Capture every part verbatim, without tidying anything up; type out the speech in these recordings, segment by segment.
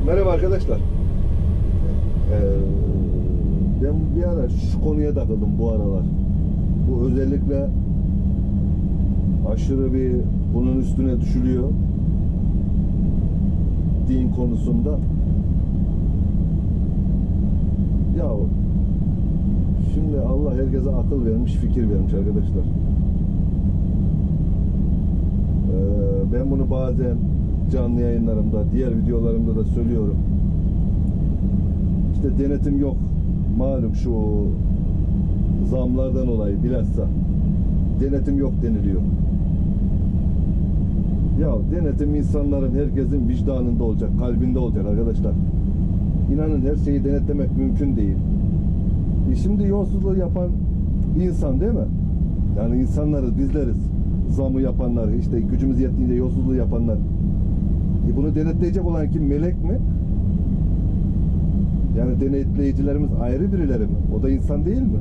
Merhaba arkadaşlar. Ee, ben bir ara şu konuya takıldım bu aralar. Bu özellikle aşırı bir bunun üstüne düşülüyor. Din konusunda. Ya şimdi Allah herkese akıl vermiş, fikir vermiş arkadaşlar. Ee, ben bunu bazen canlı yayınlarımda, diğer videolarımda da söylüyorum. İşte denetim yok. Malum şu zamlardan dolayı bilhassa denetim yok deniliyor. Ya denetim insanların, herkesin vicdanında olacak, kalbinde olacak arkadaşlar. İnanın her şeyi denetlemek mümkün değil. E şimdi yolsuzluğu yapan insan değil mi? Yani insanlarız, bizleriz. Zamı yapanlar, işte gücümüz yettiğince yolsuzluğu yapanlar. E bunu denetleyecek olan kim? Melek mi? Yani denetleyicilerimiz ayrı birileri mi? O da insan değil mi?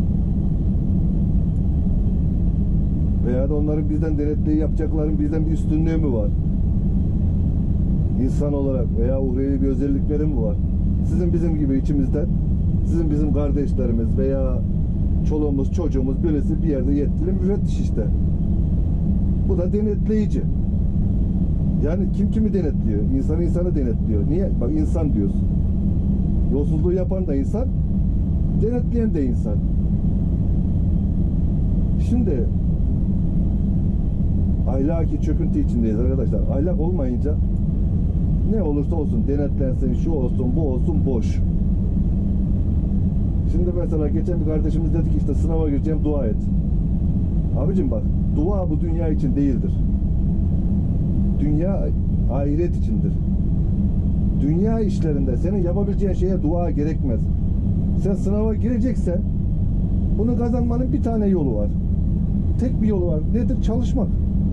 Veya da onların bizden denetleyici yapacakların bizden bir üstünlüğü mü var? İnsan olarak veya uhrevi bir özellikleri mi var? Sizin bizim gibi içimizden, sizin bizim kardeşlerimiz veya çoluğumuz, çocuğumuz birisi bir yerde yetkili müfettiş işte. Bu da denetleyici. Yani kim kimi denetliyor? İnsan insanı denetliyor. Niye? Bak insan diyorsun. Yolsuzluğu yapan da insan, denetleyen de insan. Şimdi ahlaki çöküntü içindeyiz arkadaşlar. Ahlak olmayınca ne olursa olsun, denetlensin, şu olsun, bu olsun, boş. Şimdi mesela geçen bir kardeşimiz dedi ki işte sınava gireceğim, dua et. Abicim bak, dua bu dünya için değildir. Dünya ahiret içindir. Dünya işlerinde senin yapabileceğin şeye dua gerekmez. Sen sınava gireceksen bunu kazanmanın bir tane yolu var. Tek bir yolu var. Nedir? Çalışmak.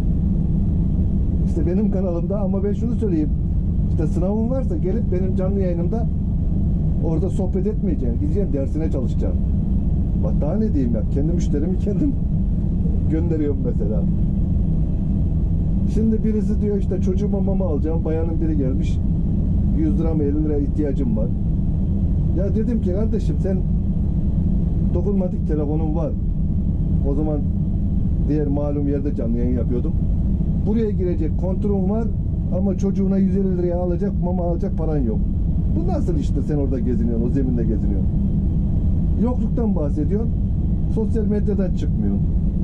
İşte benim kanalımda, ama ben şunu söyleyeyim. İşte sınavın varsa gelip benim canlı yayınımda orada sohbet etmeyeceksin. Gideceksin, dersine çalışacaksın. Bak daha ne diyeyim ya. Kendi müşterimi kendim gönderiyorum mesela. Şimdi birisi diyor işte çocuğuma mama alacağım. Bayanın biri gelmiş. yüz lira mı elli lira ihtiyacım var. Ya dedim ki kardeşim sen dokunmatik telefonun var. O zaman diğer malum yerde canlı yayın yapıyordum. Buraya girecek kontürün var ama çocuğuna yüz elli liraya alacak mama alacak paran yok. Bu nasıl işte, sen orada geziniyorsun, o zeminde geziniyorsun. Yokluktan bahsediyorsun. Sosyal medyadan çıkmıyorsun.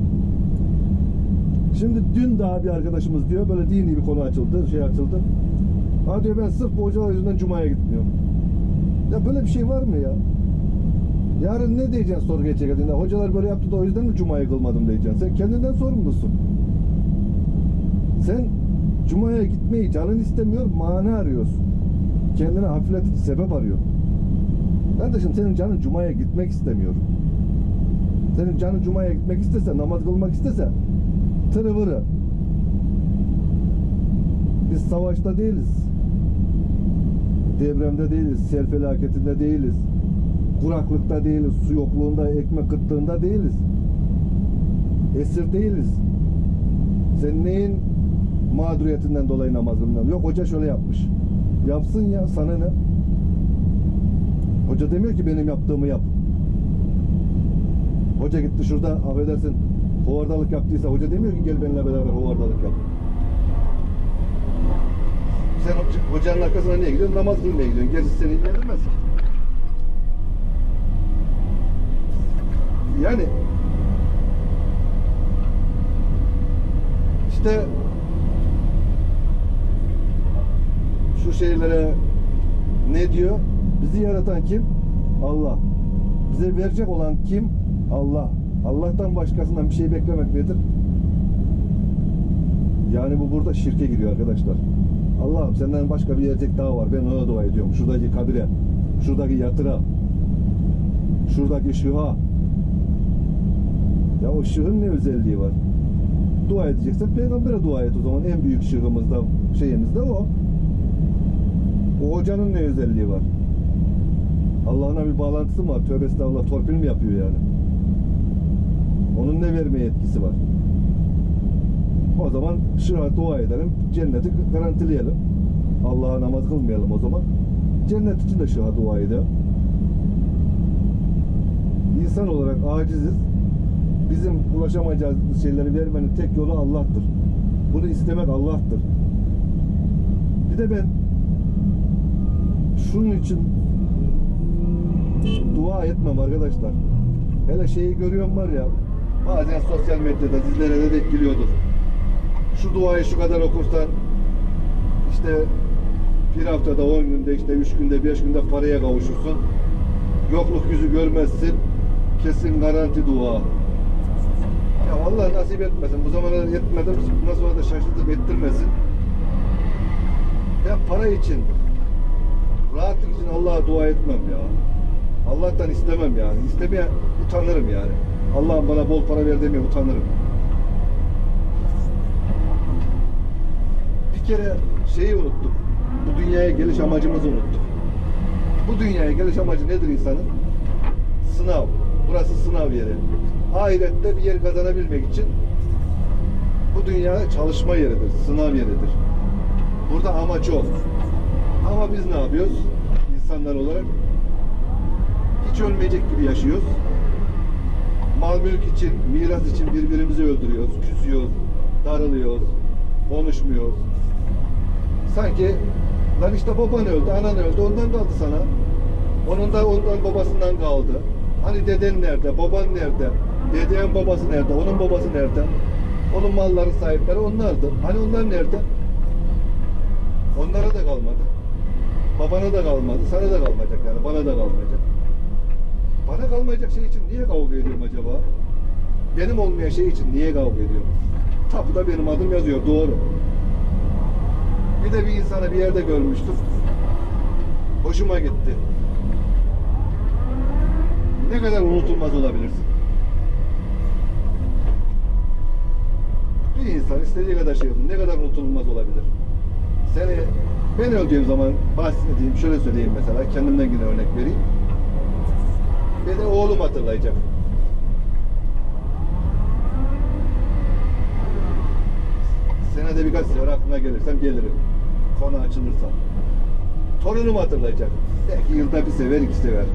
Şimdi dün daha bir arkadaşımız diyor, böyle dini bir konu açıldı, şey açıldı. Ha diyor, ben sırf bu hocalar yüzünden Cuma'ya gitmiyorum. Ya böyle bir şey var mı ya? Yarın ne diyeceksin sorguya çekildiğinde? Hocalar böyle yaptı da o yüzden mi Cuma'yı kılmadım diyeceksin. Sen kendinden sorumlusun. Sen Cuma'ya gitmeyi canın istemiyor, mani arıyorsun. Kendine hafifletici sebep arıyor. Kardeşim senin canın Cuma'ya gitmek istemiyor. Senin canın Cuma'ya gitmek istese, namaz kılmak istese tırı vırı. Biz savaşta değiliz. Depremde değiliz. Sel felaketinde değiliz. Kuraklıkta değiliz. Su yokluğunda, ekmek kıtlığında değiliz. Esir değiliz. Sen neyin mağduriyetinden dolayı namaz kılmıyorsun? Yok hoca şöyle yapmış. Yapsın ya, sana ne? Hoca demiyor ki benim yaptığımı yap. Hoca gitti şurada affedersin hovardalık yaptıysa hoca demiyor ki gel benimle beraber hovardalık yap. Sen hocanın arkasına niye gidiyorsun? Namaz kılmaya gidiyorsun. Gerisi seni ilgilendirmez ki. Yani işte şu şeylere ne diyor? Bizi yaratan kim? Allah. Bize verecek olan kim? Allah. Allah'tan başkasından bir şey beklemek nedir? Yani bu burada şirke giriyor arkadaşlar. Allah'ım senden başka bir yiyecek daha var. Ben ona dua ediyorum. Şuradaki kabire, şuradaki yatıra, şuradaki şıha. Ya o şıhın ne özelliği var? Dua edeceksen peygambere dua et o zaman. En büyük şıhımız da şeyimiz de o. O hocanın ne özelliği var? Allah'ına bir bağlantısı mı var? Tövbe estağfurullah, torpil mi yapıyor yani? Onun ne verme yetkisi var? O zaman şıha dua edelim, cenneti garantileyelim. Allah'a namaz kılmayalım o zaman. Cennet için de şu dua edelim. İnsan olarak aciziz. Bizim ulaşamayacağımız şeyleri vermenin tek yolu Allah'tır. Bunu istemek Allah'tır. Bir de ben şunun için dua etmem arkadaşlar. Hele şeyi görüyorum var ya, bazen sosyal medyada sizlere de denk geliyordur. Şu duayı şu kadar okursan işte bir haftada, on günde, işte üç günde, beş günde paraya kavuşursun. Yokluk yüzü görmezsin. Kesin garanti dua. Ya Allah nasip etmesin. Bu zamana etmedim. Bundan sonra da şaşırtıp ettirmesin. Ben para için, rahatlık için Allah'a dua etmem ya. Allah'tan istemem yani. İstemeye utanırım yani. Allah'ım bana bol para ver demeye utanırım. Bir kere şeyi unuttuk. Bu dünyaya geliş amacımızı unuttuk. Bu dünyaya geliş amacı nedir insanın? Sınav. Burası sınav yeri. Ahirette bir yer kazanabilmek için bu dünya çalışma yeridir, sınav yeridir. Burada amaç o. Ama biz ne yapıyoruz? İnsanlar olarak hiç ölmeyecek gibi yaşıyoruz. Mal mülk için, miras için birbirimizi öldürüyoruz, küsüyoruz, darılıyoruz, konuşmuyoruz. Sanki lan işte baban öldü, anan öldü, ondan kaldı sana. Onun da ondan babasından kaldı. Hani deden nerede, baban nerede, dedenin babası nerede, onun babası nerede? Onun malların sahipleri onlardı. Hani onlar nerede? Onlara da kalmadı. Babana da kalmadı, sana da kalmayacak yani, bana da kalmayacak. Bana kalmayacak şey için niye kavga ediyorum acaba? Benim olmayan şey için niye kavga ediyorum? Tapuda benim adım yazıyor, doğru. Bir de bir insanı bir yerde görmüştüm. Hoşuma gitti. Ne kadar unutulmaz olabilirsin? Bir insan istediği kadar şey olsun, ne kadar unutulmaz olabilir? Seni, ben öldüğüm zaman bahsedeyim, şöyle söyleyeyim mesela, kendimden yine örnek vereyim. Beni oğlum hatırlayacak. Senede birkaç sefer aklına gelirsem gelirim. Konu açılırsa. Torunum hatırlayacak. Belki yılda bir sefer, iki sefer.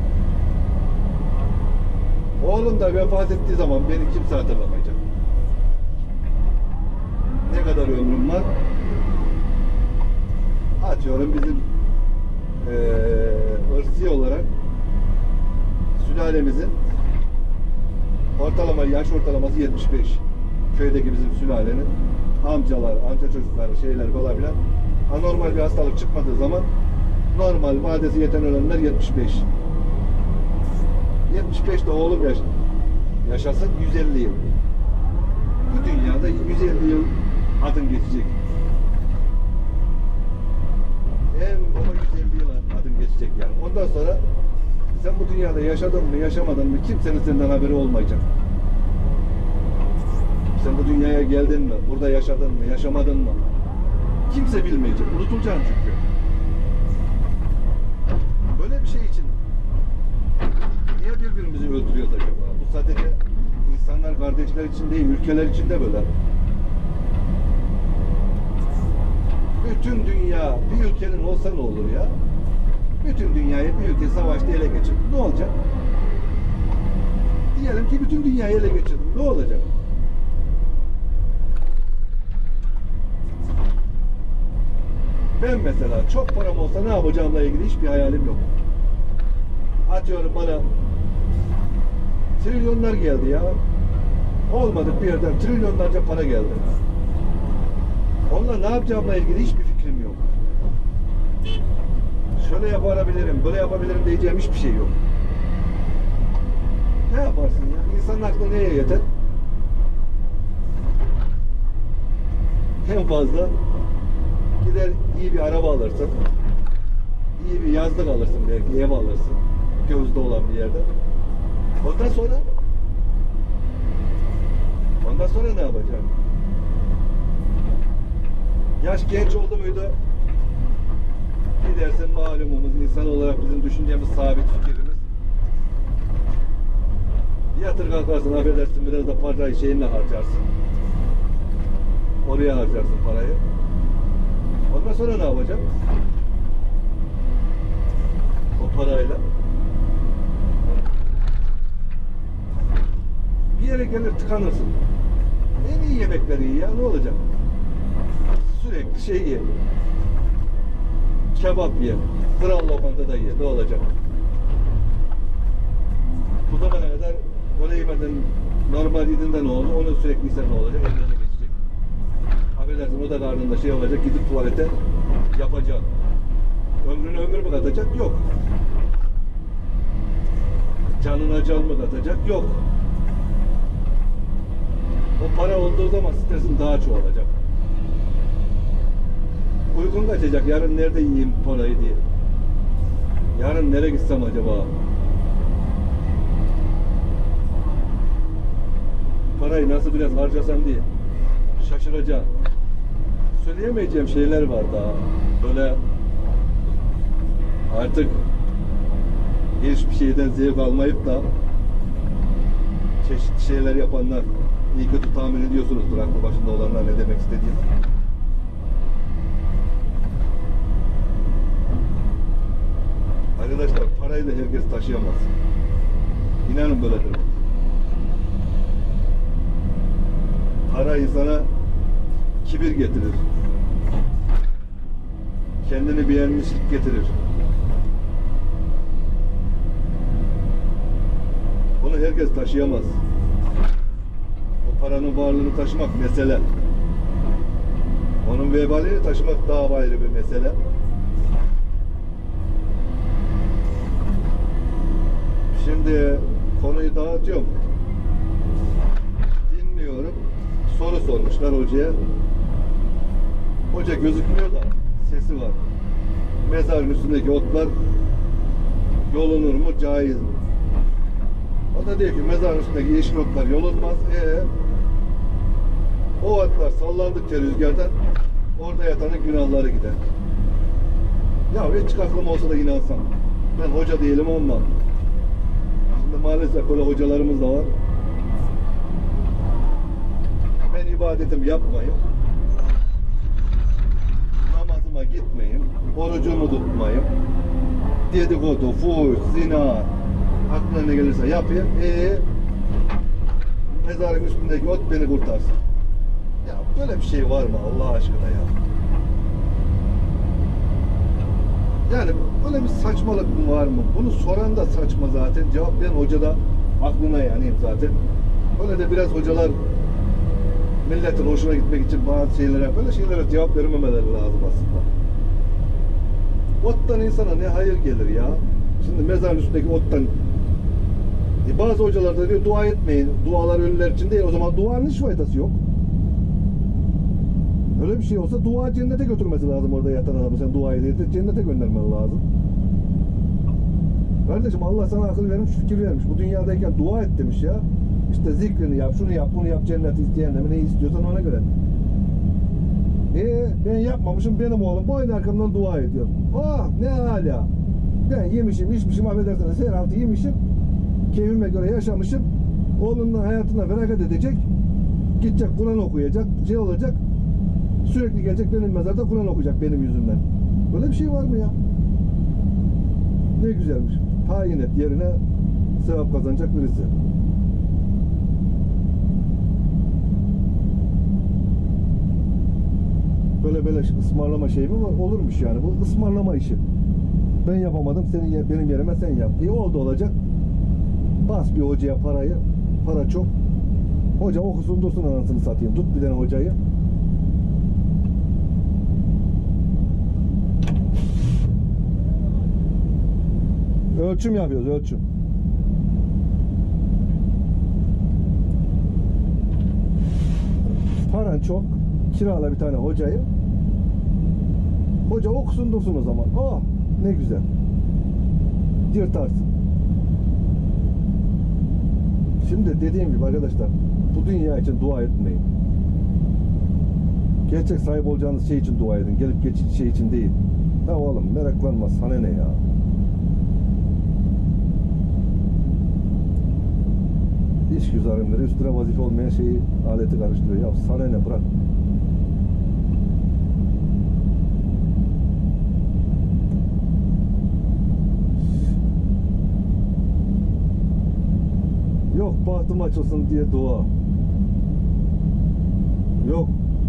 Oğlum da vefat ettiği zaman beni kimse hatırlamayacak. Ne kadar ömrüm var? Atıyorum bizim ee, ırsi olarak sülalemizin ortalama yaş ortalaması yetmiş beş. Köydeki bizim sülalenin amcalar, amca çocukları, şeyler falan filan anormal bir hastalık çıkmadığı zaman normal vadesi yeten ölenler yetmiş beş. yetmiş beşte oğlum yaş yaşasın yüz elli yıl. Bu dünyada yüz elli yıl adın geçecek. En baba yüz elli yıl adın geçecek yani. Ondan sonra sen bu dünyada yaşadın mı, yaşamadın mı kimsenin senden haberi olmayacak. Sen bu dünyaya geldin mi, burada yaşadın mı, yaşamadın mı? Kimse bilmeyecek, unutulacaksın çünkü. Böyle bir şey için niye birbirimizi öldürüyoruz acaba? Bu sadece insanlar, kardeşler için değil, ülkeler için de böyle. Bütün dünya bir ülkenin olsa ne olur ya? Bütün dünyayı bir ülke savaşta ele geçirdi. Ne olacak? Diyelim ki bütün dünyayı ele geçirdim. Ne olacak? Ben mesela çok param olsa ne yapacağımla ilgili hiçbir hayalim yok. Atıyorum bana trilyonlar geldi ya. Olmadık bir yerden trilyonlarca para geldi. Onunla ne yapacağımla ilgili hiçbir fikrim yok. Şöyle yapabilirim, böyle yapabilirim diyeceğim hiçbir şey yok. Ne yaparsın ya? İnsanın aklı neye yeter? En fazla gider iyi bir araba alırsın. İyi bir yazlık alırsın belki, ev alırsın. Gözde olan bir yerde. Ondan sonra ondan sonra ne yapacaksın? Yaş genç oldu muydu? Gidersin malumumuz, insan olarak bizim düşüncemiz sabit fikrimiz. Yatır kalkarsın, affedersin biraz da parayı şeyinle harcarsın. Oraya harcarsın parayı. Ondan sonra ne yapacağım? O parayla bir yere gelir tıkanırsın. En iyi yemekleri iyi ya, ne olacak? Sürekli şey ye. Kebap ye. Kral lokantada ye, ne olacak? Bu zamana kadar öyle yemeden normal yediğinde ne oldu? Onu sürekli yesen ne olacak? Evlerine geçecek. Affedersin, o da karnında şey olacak, gidip tuvalete yapacak. Ömrüne ömür mü katacak? Yok. Canına can mı katacak? Yok. O para olduğu zaman stresin daha çoğalacak. Uykun kaçacak, yarın nerede yiyeyim parayı diye. Yarın nereye gitsem acaba? Parayı nasıl biraz harcasam diye şaşıracağım. Söyleyemeyeceğim şeyler var daha. Böyle artık hiçbir şeyden zevk almayıp da çeşitli şeyler yapanlar iyi kötü tahmin ediyorsunuzdur aklı başında olanlar ne demek istediğimi. Arkadaşlar, parayı da herkes taşıyamaz. İnanın böyledir. Para insana kibir getirir. Kendini beğenmişlik getirir. Bunu herkes taşıyamaz. O paranın varlığını taşımak mesele. Onun vebalini taşımak daha ayrı bir mesele. Şimdi konuyu dağıtıyorum. Dinliyorum. Soru sormuşlar hocaya. Hoca gözükmüyor da sesi var. Mezarın üstündeki otlar yolunur mu, caiz mi? O da diyor ki mezarın üstündeki yeşil otlar yolunmaz. Ee, o otlar sallandıkça rüzgardan orada yatanın günahları gider. Ya hiç aklım olsa da inansam. Ben hoca değilim ama şimdi maalesef böyle hocalarımız da var. Ben ibadetimi yapmayayım, namazıma gitmeyeyim, orucumu tutmayayım, dedikodu, fuhuş, zina, aklına ne gelirse yapayım. Ee, mezarın üstündeki ot beni kurtarsın. Ya böyle bir şey var mı Allah aşkına ya? Yani böyle bir saçmalık mı var mı? Bunu soran da saçma zaten. Cevaplayan hoca da aklına yanayım zaten. Böyle de biraz hocalar milletin hoşuna gitmek için bazı şeylere, böyle şeylere cevap vermemeleri lazım aslında. Ottan insana ne hayır gelir ya? Şimdi mezarın üstündeki ottan e bazı hocalar da diyor dua etmeyin. Dualar ölüler için değil. O zaman duanın hiç faydası yok. Öyle bir şey olsa dua cennete götürmesi lazım orada yatan adamı. Sen dua edip cennete göndermen lazım. Kardeşim Allah sana akıl vermiş, fikir vermiş. Bu dünyadayken dua et demiş ya. İşte zikrini yap, şunu yap, bunu yap, cenneti isteyen ne istiyorsan ona göre. Ee, ben yapmamışım, benim oğlum boyun arkamdan dua ediyor. Ah ne hala. Ben yemişim, içmişim, affedersiniz her altı yemişim. Keyfime göre yaşamışım. Oğlunun hayatına feragat edecek. Gidecek, Kur'an okuyacak, şey olacak. Sürekli gelecek benim mezarda Kur'an okuyacak benim yüzümden. Böyle bir şey var mı ya? Ne güzelmiş. Tayin et yerine sevap kazanacak birisi. Böyle böyle ısmarlama şey mi var? Olurmuş yani. Bu ısmarlama işi. Ben yapamadım, senin benim yerime sen yap. İyi oldu olacak. Bas bir hocaya parayı. Para çok. Hoca okusun dursun anasını satayım. Tut bir tane hocayı. Ölçüm yapıyoruz, ölçüm. Paran çok. Kirala bir tane hocayı. Hoca okusun dursun o zaman. Oh ne güzel. Yırtarsın. Şimdi dediğim gibi arkadaşlar, bu dünya için dua etmeyin. Gerçek sahip olacağınız şey için dua edin. Gelip geçici şey için değil. Ya oğlum meraklanma, sana ne ya? İş güzarimleri üstüne vazife olmayan şeyi, aleti karıştırıyor. Ya sana ne, bırak. Yok bahtım açılsın diye dua. Yok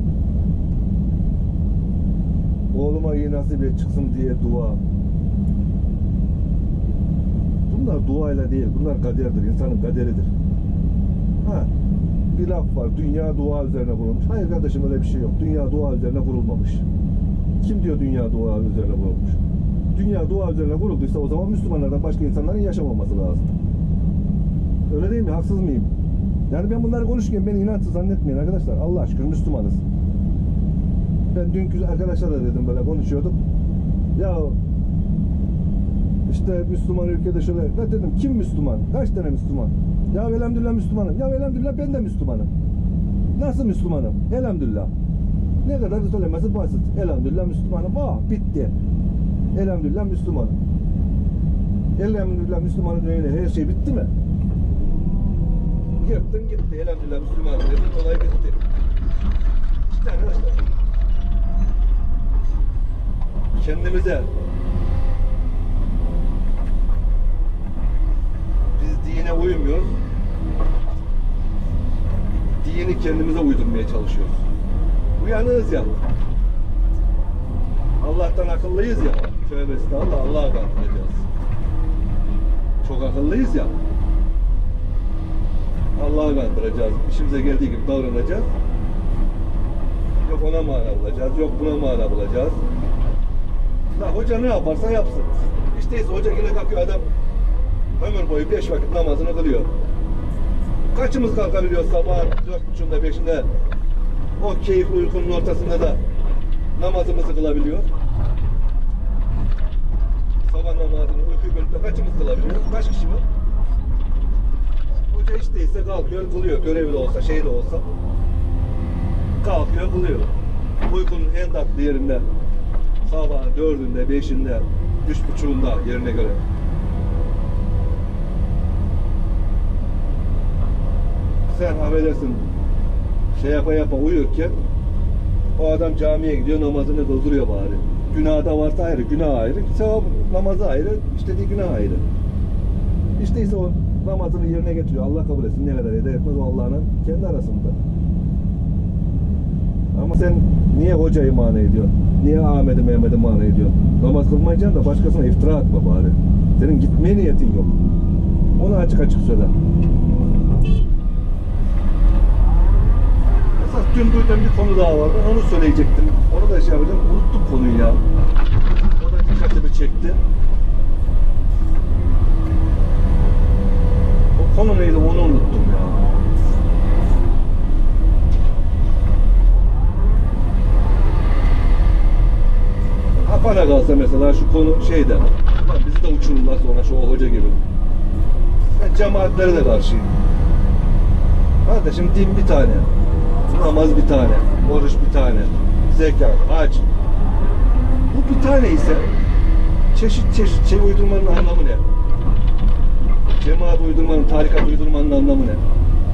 oğluma iyi nasip et çıksın diye dua. Bunlar duayla değil, bunlar kaderdir, insanın kaderidir. Ha, bir laf var, dünya dua üzerine kurulmuş. Hayır kardeşim, öyle bir şey yok. Dünya dua üzerine kurulmamış. Kim diyor dünya dua üzerine kurulmuş? Dünya dua üzerine kurulduysa o zaman Müslümanlardan başka insanların yaşamaması lazım. Öyle değil mi? Haksız mıyım? Yani ben bunları konuşurken beni inançsız zannetmeyin arkadaşlar. Allah şükür Müslümanız. Ben dünkü arkadaşlarla dedim, böyle konuşuyorduk. Ya işte Müslüman ülkede şöyle, ne dedim, kim Müslüman? Kaç tane Müslüman? Ya elhamdülillah Müslümanım. Ya elhamdülillah ben de Müslümanım. Nasıl Müslümanım? Elhamdülillah. Ne kadar söylemesi basit. Elhamdülillah Müslümanım. Ah, bitti. Elhamdülillah Müslümanım. Elhamdülillah Müslümanın önüne her şey bitti mi? Yırttın gitti. Elhamdülillah Müslümanım dedin, olay bitti. İşte arkadaşlar, kendimize biz dine uymuyoruz. Dini kendimize uydurmaya çalışıyoruz. Uyanığız ya. Allah'tan akıllıyız ya. Tövbe estağfurullah, Allah'a kandıracağız. Çok akıllıyız ya. Allah'a kandıracağız. İşimize geldiği gibi davranacağız. Yok ona mana bulacağız, yok buna mana bulacağız. La hoca ne yaparsa yapsın. İşte hoca yine kalkıyor, adam ömür boyu beş vakit namazını kılıyor. Kaçımız kalkabiliyor sabah dört buçukta beşinde o keyifli uykunun ortasında da namazımızı kılabiliyor? Sabah namazını uykuyu bölüp de kaçımız kılabiliyor? Kaç kişi var? Hoca hiç değilse kalkıyor kılıyor, görevli olsa şey de olsa kalkıyor kılıyor. Uykunun en tatlı yerinde sabah dördünde, beşinde, üç buçuğunda yerine göre. Sen affedersin, şey yapa yapa uyurken o adam camiye gidiyor, namazını kıldırıyor bari. Günah da varsa ayrı, günah ayrı, sevap namazı ayrı, işlediği günah ayrı. İşte ise o namazını yerine getiriyor. Allah kabul etsin, ne kadar eder etmez o Allah'ın kendi arasında. Ama sen niye hocayı mana ediyorsun? Niye Ahmet'i Mehmet'i mana ediyorsun? Namaz kılmayacaksın da başkasına iftira atma bari. Senin gitmeye niyetin yok. Onu açık açık söyle. Esas dün duyduğum bir konu daha vardı. Onu söyleyecektim. Onu da şey yapacağım. Unuttum konuyu ya. O da dikkatimi çekti. O konu neydi onu unuttum ya. Bana kalsa mesela şu konu şeyden, ulan bizi de uçururlar sonra şu o hoca gibi. Ben cemaatlere de karşıyım. Kardeşim din bir tane, namaz bir tane, oruç bir tane, zekat, hac. Bu bir tane ise çeşit çeşit şey uydurmanın anlamı ne? Cemaat uydurmanın, tarikat uydurmanın anlamı ne?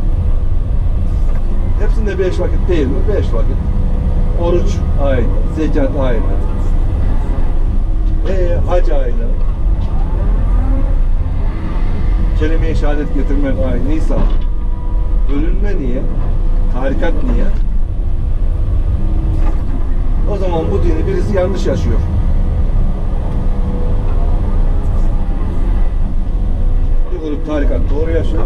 Hepsinde beş vakit değil mi? Beş vakit. Oruç aynı, zekat aynı. Ee, hac aynı. Kelime-i şehadet getirmek aynıysa bölünme niye? Tarikat niye? O zaman bu dini birisi yanlış yaşıyor. Bir grup tarikat doğru yaşıyor.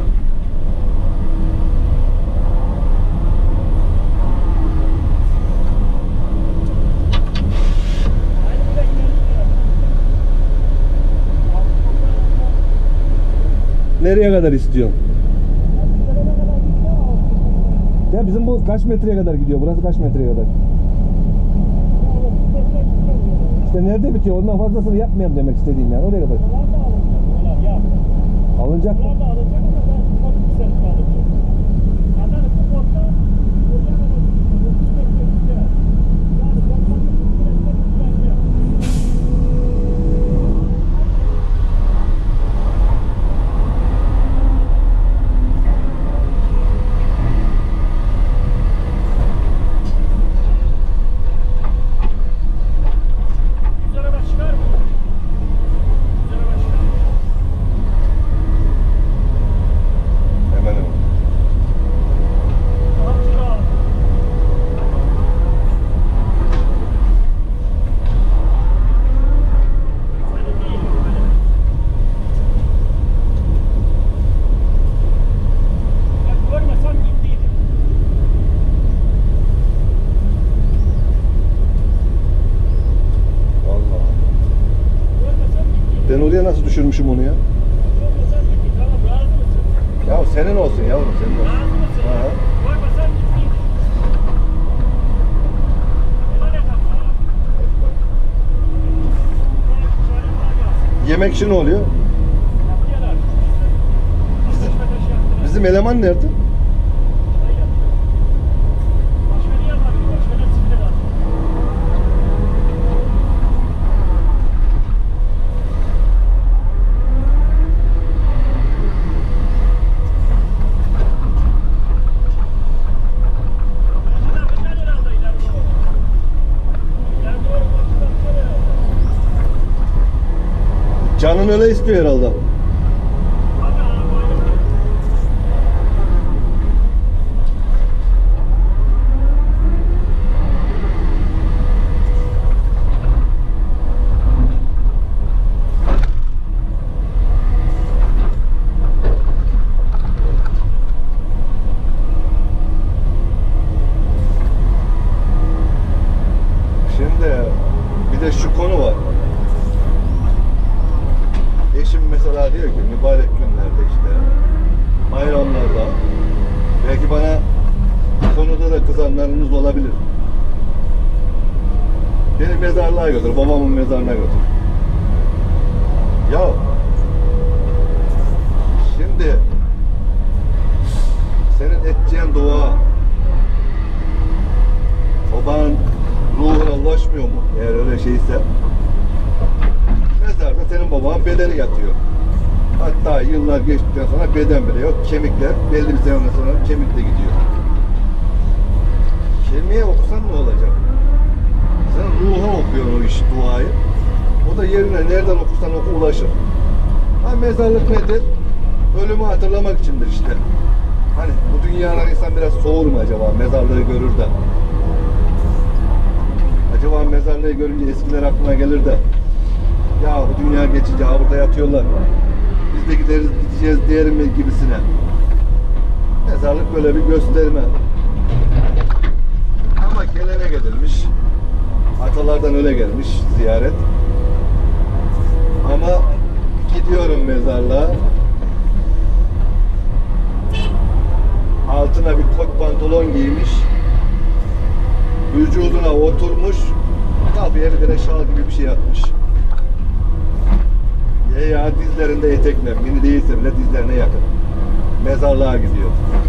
Nereye kadar istiyorsun? Ya bizim bu kaç metreye kadar gidiyor? Burası kaç metreye kadar? İşte nerede bitiyor? Ondan fazlasını yapmayalım demek istediğim yani. Oraya kadar. Alınacak mı? Ben oraya nasıl düşürmüşüm onu ya? Sormasan git. Tamam razı mısın? Ya senin olsun yavrum, senin olsun. Razı mısın? Ha. Sormasan gitmeyeyim. Helal et ama ha. Çarem var ya. Yemek işi ne oluyor? Yapıyorlar. Anlaşma taşı yaptılar. Bizim eleman nerede? Çay yaptı. Başka niye var? Başka ne siktir var? Başına bakar herhalde ileri doğru. İleri doğru başına bakar herhalde. Canın öyle istiyor herhalde. Hadi arabayı. Şimdi bir de şu konu var. Eşim mesela diyor ki mübarek günlerde işte bayramlarda belki bana bu konuda da kızanlarınız olabilir. Beni mezarlığa götür, babamın mezarına götür. Ya şimdi senin edeceğin dua babanın ruhuna ulaşmıyor mu? Eğer öyle şeyse mezarda senin babanın bedeni yatıyor. Hatta yıllar geçtikten sonra beden bile yok. Kemikler belli bir zaman sonra kemik de gidiyor. Kemiğe okusan ne olacak? Sen ruha okuyorsun o iş, duayı. O da yerine nereden okursan oku ulaşır. Ha mezarlık nedir? Ölümü hatırlamak içindir işte. Hani bu dünyadan insan biraz soğur mu acaba mezarlığı görür de? Acaba mezarlığı görünce eskiler aklına gelir de ya bu dünya geçici, ha burada yatıyorlar. Biz de gideriz, gideceğiz diyelim mi gibisine. Mezarlık böyle bir gösterme. Ama gelene gelirmiş. Atalardan öyle gelmiş ziyaret. Ama gidiyorum mezarlığa. Altına bir kot pantolon giymiş. Vücuduna oturmuş. Kafaya bir tane şal gibi bir şey atmış. Ya, ya dizlerinde etekler, mini değilse bile dizlerine yakın. Mezarlığa gidiyor.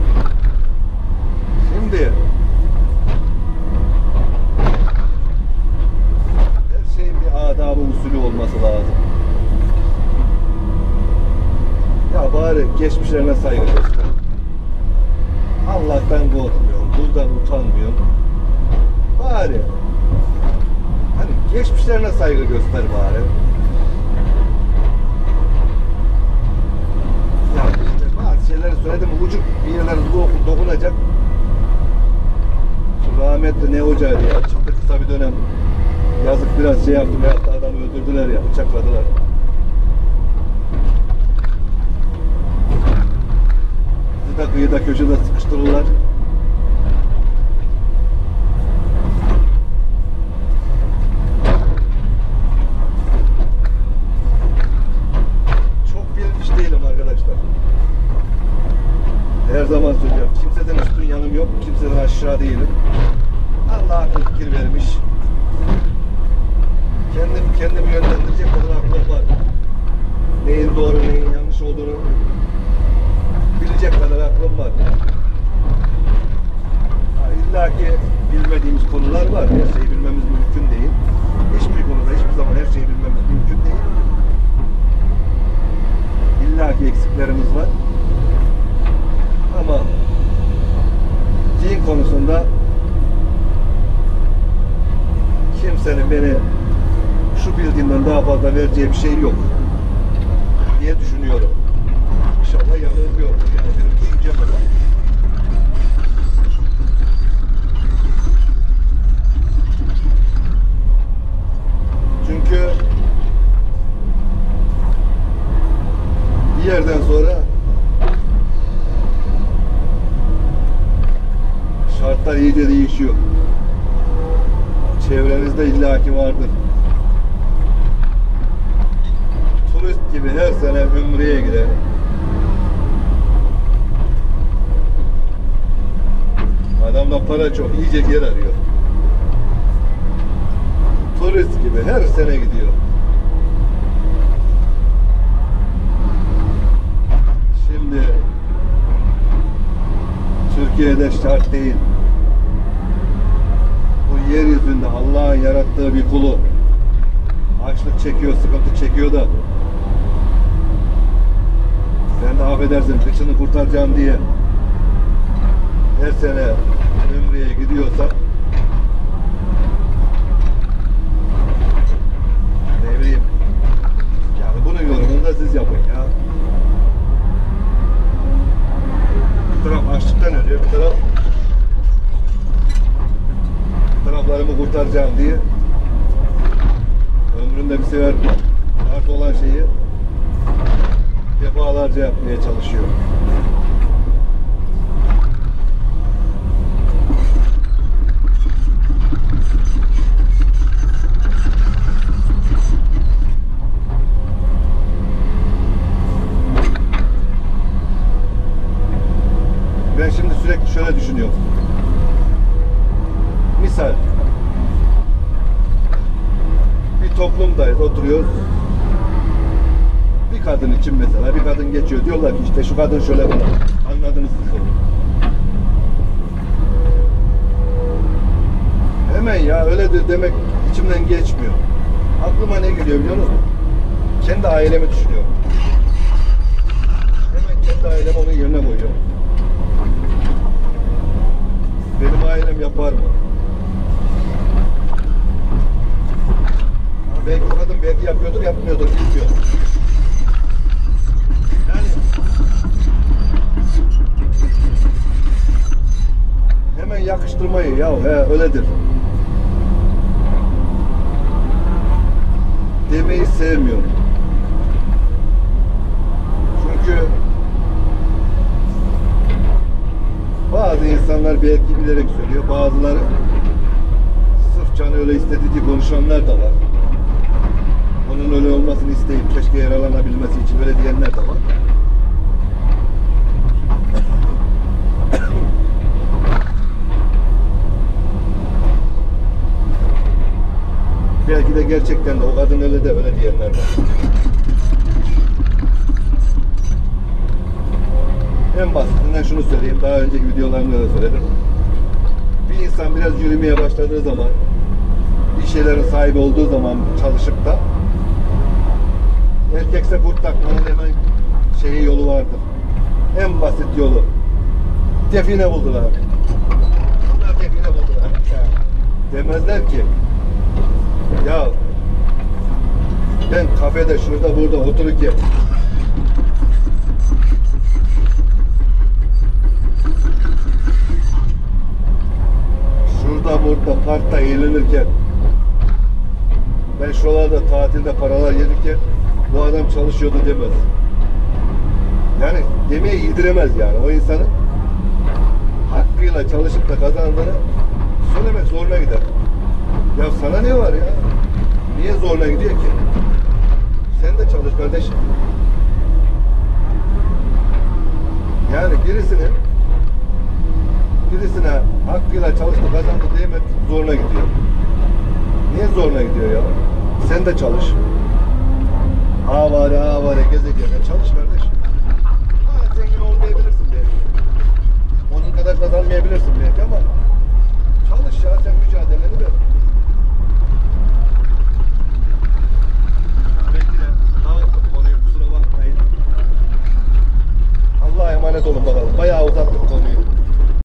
Şimdi her şeyin bir adabı usulü olması lazım. Ya bari geçmişlerine saygı göster. Allah'tan korkmuyorsun, kuldan utanmıyorsun. Bari hani geçmişlerine saygı göster bari. Ya işte bazı şeyleri söyledim, ucuk bir yerlere dokunacak. Şu rahmetli ne hocaydı ya, çıktı kısa bir dönem. Yazık biraz şey yaptım, hatta adamı öldürdüler ya, bıçakladılar. Bizi de kıyıda köşede sıkıştırırlar. Çok bilmiş değilim arkadaşlar. Her zaman söylüyorum, kimseden üstün yanım yok, kimseden aşağı değilim. Allah akıl fikir vermiş. Kendim kendimi yönlendirecek kadar aklım var. Neyin doğru, neyin yanlış olduğunu bilecek kadar aklım var. Ha, İlla ki bilmediğimiz konular var. Her şeyi bilmemiz mümkün değil. Hiçbir konuda hiçbir zaman her şeyi bilmemiz mümkün değil. İlla ki eksiklerimiz var. Ama din konusunda kimsenin beni şu bildiğinden daha fazla vereceği bir şey yok diye düşünüyorum. İnşallah yanılmıyordur yani benim düşüncem o. Çünkü bir yerden sonra şartlar iyice değişiyor. Çevrenizde illaki vardır. sene Ümre'ye giden, adamda para çok, iyice yer arıyor. Turist gibi her sene gidiyor. Şimdi Türkiye'de şart değil. Bu yeryüzünde Allah'ın yarattığı bir kulu açlık çekiyor, sıkıntı çekiyor da sen de affedersin kıçını kurtaracağım diye her sene Ümre'ye gidiyorsa ne bileyim, yani bunun yorumunu da siz yapın ya. Bir taraf açlıktan ölüyor, bir taraf taraflarımı kurtaracağım diye ömründe bir sefer arzu olan şeyi defalarca yapmaya çalışıyor. Ben şimdi sürekli şöyle düşünüyorum. Misal bir toplumdayız, oturuyoruz. Bir kadın için mesela, bir kadın geçiyor, diyorlar ki işte şu kadın şöyle böyle. Anladınız siz onu. Hemen ya öyledir demek içimden geçmiyor. Aklıma ne geliyor biliyor musun? Kendi ailemi düşünüyorum. Hemen kendi ailemi onun yerine koyuyorum. Benim ailem yapar mı? Ha, belki o kadın belki yapıyordur, yapmıyordur, bilmiyorum. Yani hemen yakıştırmayı, ya he öyledir demeyi sevmiyorum. Çünkü bazı insanlar belki bilerek söylüyor, bazıları sırf canı öyle istediği diye konuşanlar da var. Onun öyle olmasını isteyip keşke yaralanabilmesi için öyle diyenler de var. Belki de gerçekten de o kadın öyle de öyle diyenler var. En basitinden şunu söyleyeyim, daha önceki videolarımda da söyledim. Bir insan biraz yürümeye başladığı zaman, bir şeylerin sahibi olduğu zaman çalışıp da erkekse kurt takmanın hemen şeyi yolu vardır. En basit yolu. Define buldular. Bunlar define buldular. Demezler ki ya ben kafede şurada burada otururken şurada burada parkta eğlenirken, ben şuralarda tatilde paralar yedirken bu adam çalışıyordu demez. Yani demeyi yediremez yani o insanın hakkıyla çalışıp da kazandığını söylemek zoruna gider. Ya sana ne var ya? Niye zoruna gidiyor ki? Sen de çalış kardeşim. Yani birisinin birisine hakkıyla çalıştı kazandı demek zoruna gidiyor. Niye zoruna gidiyor ya? Sen de çalış. Avare avare gezegene çalış kardeş. Ha, zengin olmayabilirsin belki. Onun kadar kazanmayabilirsin belki ama